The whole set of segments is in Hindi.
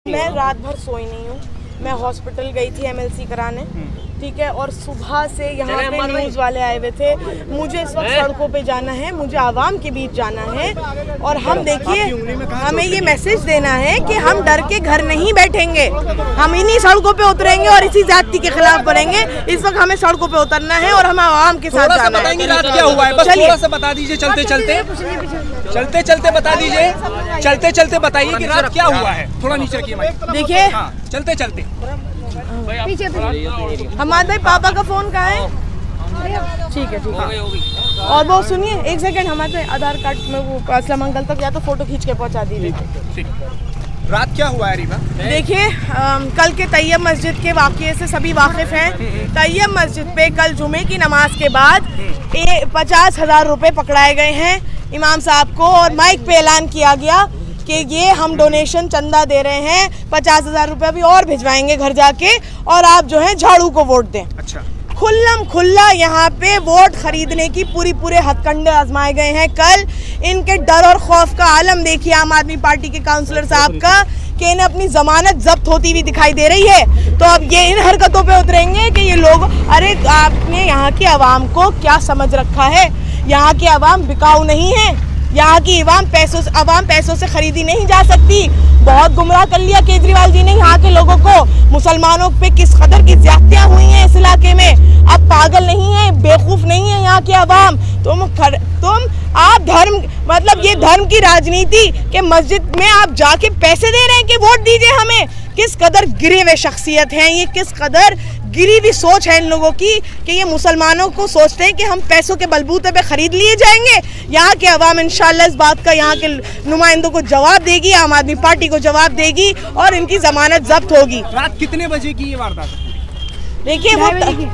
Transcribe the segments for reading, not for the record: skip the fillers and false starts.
मैं रात भर सोई नहीं हूँ। मैं हॉस्पिटल गई थी एमएलसी कराने, ठीक है, और सुबह से यहाँ पे न्यूज़ वाले आए हुए थे। मुझे इस वक्त सड़कों पे जाना है, मुझे आवाम के बीच जाना है और हम देखिए हमें ये मैसेज देना है कि हम डर के घर नहीं बैठेंगे, हम इन्हीं सड़कों पे उतरेंगे और इसी जाति के खिलाफ बढ़ेंगे। इस वक्त हमें सड़कों पे उतरना है और हम आवाम के साथ जाना है। रात क्या हुआ है, बस थोड़ा सा बता दीजिए, चलते चलते बता दीजिए, चलते चलते बताइए कि रात क्या हुआ है। थोड़ा नीचे रखिए माइक। देखिए चलते चलते हमारे भाई पापा का फोन कहाँ है? ठीक है, ठीक है। और वो सुनिए एक सेकंड, हमारे आधार कार्ड में वो असलम अंकल तक या तो फोटो खींच के पहुंचा दीजिए। रात क्या हुआ है रीवा? देखिए कल के तैयब मस्जिद के वाक़ये से सभी वाकिफ हैं। तैयब मस्जिद पे कल जुमे की नमाज के बाद 50,000 रुपये पकड़ाए गए हैं इमाम साहब को और माइक पे ऐलान किया गया कि ये हम डोनेशन चंदा दे रहे हैं, 50,000 रुपये अभी और भिजवाएंगे घर जाके और आप जो है झाड़ू को वोट दें। अच्छा, खुल्लम खुल्ला यहाँ पे वोट खरीदने की पूरे हथकंडे आजमाए गए हैं। कल इनके डर और खौफ का आलम देखिए आम आदमी पार्टी के काउंसलर साहब का कि इन्हें अपनी जमानत जब्त होती हुई दिखाई दे रही है। तो अब ये इन हरकतों पे उतरेंगे कि ये लोग, अरे आपने यहाँ की आवाम को क्या समझ रखा है? यहाँ की आवाम बिकाऊ नहीं है, यहाँ की आवाम पैसों से खरीदी नहीं जा सकती। बहुत गुमराह कर लिया केजरीवाल जी ने यहाँ के लोगों को। मुसलमानों पे किस कदर की ज्यादतियाँ हुई हैं इस इलाके में। अब पागल नहीं है, बेवकूफ नहीं है यहाँ की आवाम। आप धर्म, मतलब ये धर्म की राजनीति के मस्जिद में आप जाके पैसे दे रहे हैं कि वोट दीजिए हमें। किस कदर गिरे हुए शख्सियत हैं ये, किस कदर गिरी हुई सोच है इन लोगों की कि ये मुसलमानों को सोचते हैं कि हम पैसों के बलबूते पे खरीद लिए जाएंगे। यहाँ के अवाम इंशाल्लाह इस बात का यहाँ के नुमाइंदों को जवाब देगी, आम आदमी पार्टी को जवाब देगी और इनकी जमानत जब्त होगी। रात कितने बजे की ये वारदात? देखिए वो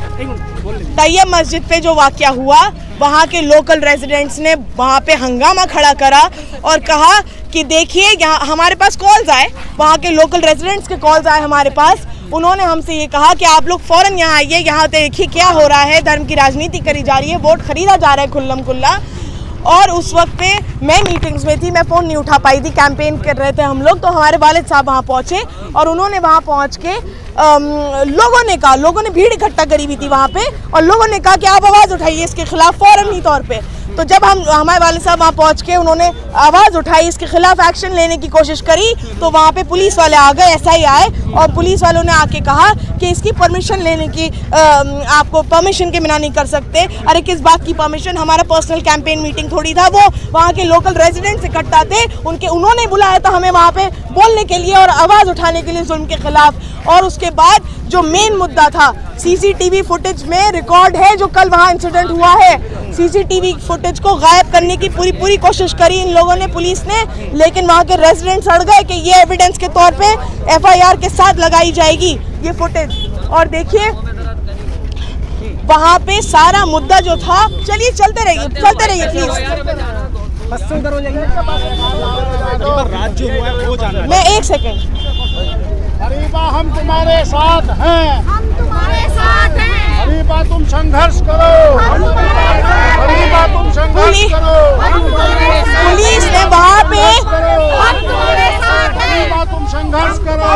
तैयब मस्जिद पे जो वाकया हुआ, वहाँ के लोकल रेजिडेंट्स ने वहाँ पे हंगामा खड़ा करा और कहा कि देखिए यहाँ हमारे पास कॉल्स आए, वहाँ के लोकल रेजिडेंट्स के कॉल्स आए हमारे पास। उन्होंने हमसे ये कहा कि आप लोग फ़ौरन यहाँ आइए, यहाँ देखिए क्या हो रहा है, धर्म की राजनीति करी जा रही है, वोट खरीदा जा रहा है खुल्लम खुल्ला। और उस वक्त पे मैं मीटिंग्स में थी, मैं फ़ोन नहीं उठा पाई थी, कैंपेन कर रहे थे हम लोग। तो हमारे वालिद साहब वहाँ पहुँचे और उन्होंने वहाँ पहुँच के लोगों ने भीड़ इकट्ठा करी हुई थी वहाँ पे और लोगों ने कहा कि आप आवाज़ उठाइए इसके खिलाफ फ़ौरनी तौर पे। तो जब हमारे वालिद साहब वहाँ पहुँच के उन्होंने आवाज़ उठाई, इसके खिलाफ एक्शन लेने की कोशिश करी, तो वहाँ पे पुलिस वाले आ गए, एसआई आए और पुलिस वालों ने आके कहा कि इसकी परमिशन लेने की आपको परमिशन के बिना नहीं कर सकते। अरे किस बात की परमिशन? हमारा पर्सनल कैंपेन मीटिंग थोड़ी था, वो वहाँ के लोकल रेजिडेंट्स इकट्ठा थे, उन्होंने बुलाया था हमें वहाँ पे बोलने के लिए और आवाज़ उठाने के लिए जुल्म के खिलाफ। और उसके बाद जो मेन मुद्दा था, सीसीटीवी फुटेज में रिकॉर्ड है जो कल वहाँ इंसिडेंट हुआ है। सीसीटीवी फुटेज को गायब करने की पूरी कोशिश करी इन लोगों ने, पुलिस ने, लेकिन वहाँ के रेजिडेंट्स अड़ गए कि ये एविडेंस के तौर पे एफआईआर के साथ लगाई जाएगी ये फुटेज। और देखिए वहाँ पे सारा मुद्दा जो था, चलिए चलते रहिए प्लीज। रात जो हुआ है वो जानना। मैं एक सेकेंड। हरीबा हम तुम्हारे साथ हैं, हम तुम्हारे साथ हैं। हरीबा तुम संघर्ष करो, हरीबा तुम संघर्ष करो। पुलिस ने वहाँ पे हरीबा तुम संघर्ष करो।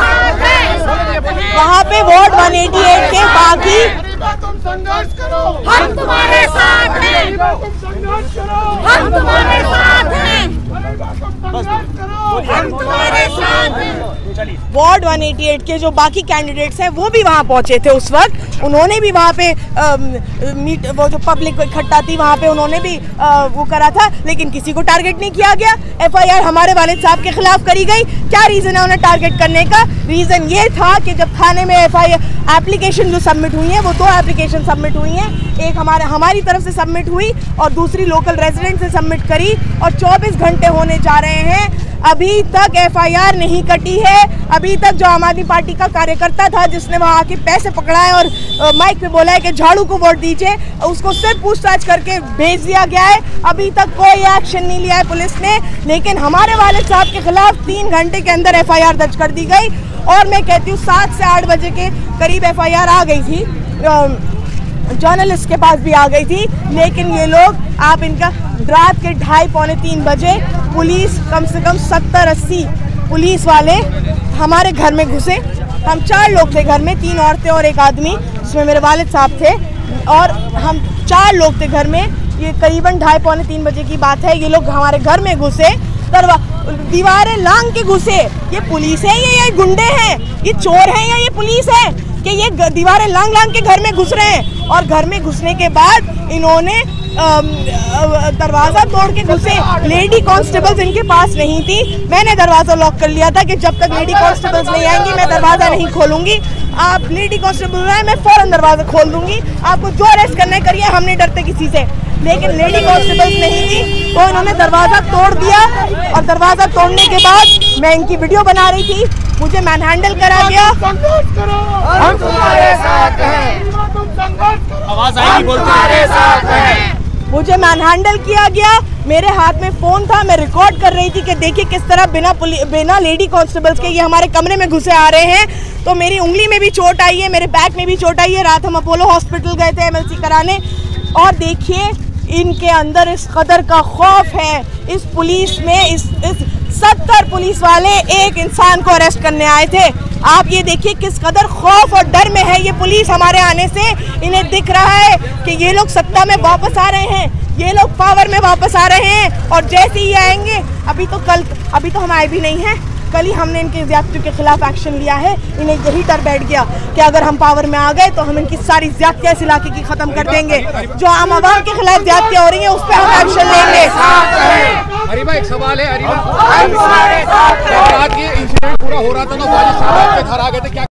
वहाँ पे वार्ड 188 के बाकी तुम संघर्ष करो, हम तुम्हारे साथ हैं, संघर्ष करो, हम तुम्हारे साथ हैं, हम तुम्हारे साथ हैं। वार्ड 188 के जो बाकी कैंडिडेट्स हैं वो भी वहाँ पहुँचे थे उस वक्त। उन्होंने भी वहाँ पे वो जो पब्लिक इकट्ठा थी वहाँ पे उन्होंने भी वो करा था, लेकिन किसी को टारगेट नहीं किया गया। एफआईआर हमारे वालिद साहब के खिलाफ करी गई। क्या रीज़न है उन्हें टारगेट करने का? रीज़न ये था कि जब थाने में एफआईआर एप्लीकेशन जो सबमिट हुई है, वो 2 एप्लीकेशन सबमिट हुई हैं, एक हमारी तरफ से सबमिट हुई और दूसरी लोकल रेजिडेंट से सबमिट करी और 24 घंटे होने जा रहे हैं, अभी तक एफआईआर नहीं कटी है। अभी तक जो आम आदमी पार्टी का कार्यकर्ता था जिसने वहाँ आके पैसे पकड़ाए और माइक पे बोला है कि झाड़ू को वोट दीजिए, उसको सिर्फ पूछताछ करके भेज दिया गया है। अभी तक कोई एक्शन नहीं लिया है पुलिस ने, लेकिन हमारे वालिद साहब के खिलाफ 3 घंटे के अंदर एफआईआर दर्ज कर दी गई। और मैं कहती हूँ 7 से 8 बजे के करीब एफआईआर आ गई थी, जर्नलिस्ट के पास भी आ गई थी, लेकिन ये लोग, आप इनका रात के 2:30 पौने 3 बजे पुलिस कम से कम 70-80 पुलिस वाले हमारे घर में घुसे। हम 4 लोग थे घर में, 3 औरतें और 1 आदमी, जिसमें मेरे वालिद साहब थे, और हम 4 लोग थे घर में। ये करीबन 2:30 पौने 3 बजे की बात है। ये लोग हमारे घर में घुसे, दीवारें लांग के घुसे। ये पुलिस है या ये गुंडे हैं? ये चोर हैं या ये पुलिस है कि ये दीवारें लांग के घर में घुस रहे हैं? और घर में घुसने के बाद इन्होंने दरवाज़ा तोड़ के घुसे। लेडी कांस्टेबल्स इनके पास नहीं थी। मैंने दरवाज़ा लॉक कर लिया था कि जब तक लेडी कांस्टेबल्स नहीं आएंगी मैं दरवाज़ा नहीं खोलूंगी। आप लेडी कांस्टेबल आए मैं फौरन दरवाज़ा खोल दूंगी, आपको जो अरेस्ट करना है करिए, हम नहीं डरते किसी से। लेकिन लेडी कांस्टेबल्स नहीं थी तो इन्होंने दरवाज़ा तोड़ दिया। और दरवाज़ा तोड़ने के बाद मैं इनकी वीडियो बना रही थी, मुझे मैनहैंडल करा गया। हम तुम्हारे साथ हैं, आवाज आएगी बोलते मुझे मैनहैंडल किया गया। मेरे हाथ में फ़ोन था, मैं रिकॉर्ड कर रही थी कि देखिए किस तरह बिना लेडी कांस्टेबल्स के ये हमारे कमरे में घुसे आ रहे हैं। तो मेरी उंगली में भी चोट आई है, मेरे बैक में भी चोट आई है। रात हम अपोलो हॉस्पिटल गए थे MLC कराने, और देखिए इनके अंदर इस कदर का खौफ है। इस पुलिस में इस 70 पुलिस वाले एक इंसान को अरेस्ट करने आए थे। आप ये देखिए किस कदर खौफ और डर में है ये पुलिस हमारे आने से। इन्हें दिख रहा है कि ये लोग सत्ता में वापस आ रहे हैं, ये लोग पावर में वापस आ रहे हैं। और जैसे ही आएंगे, अभी तो हम आए भी नहीं हैं, कल ही हमने इनके ज़्यादतियों के खिलाफ एक्शन लिया है। इन्हें यही डर बैठ गया कि अगर हम पावर में आ गए तो हम इनकी सारी ज़्यादतियाँ इस इलाके की ख़त्म कर देंगे। जो आम आवाम के खिलाफ ज़्यादतियाँ हो रही हैं उस पर हम एक्शन लेंगे। हरीबा एक सवाल है, हरीबा, ये इंसिडेंट पूरा हो रहा था तो घर आ गए थे, क्या